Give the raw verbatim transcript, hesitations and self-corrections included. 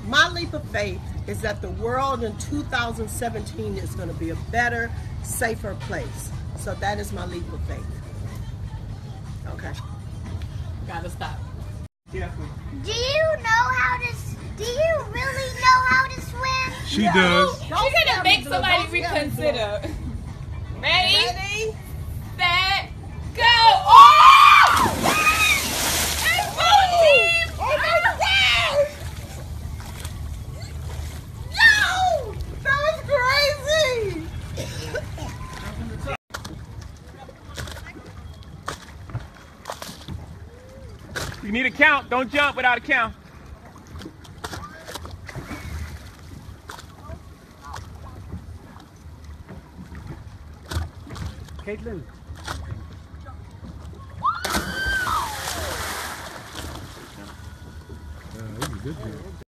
my leap of faith is that the world in two thousand seventeen is going to be a better, safer place. So that is my leap of faith. Okay. Gotta stop. Yeah. Do you know how to? Do you really know how to swim? She Yeah. does. She's gonna make somebody reconsider. Ready? Ready? Set, go! Oh! It's full team! Oh my gosh! No! That was crazy! You need a count. Don't jump without a count. Caitlin. Uh, this is a good deal.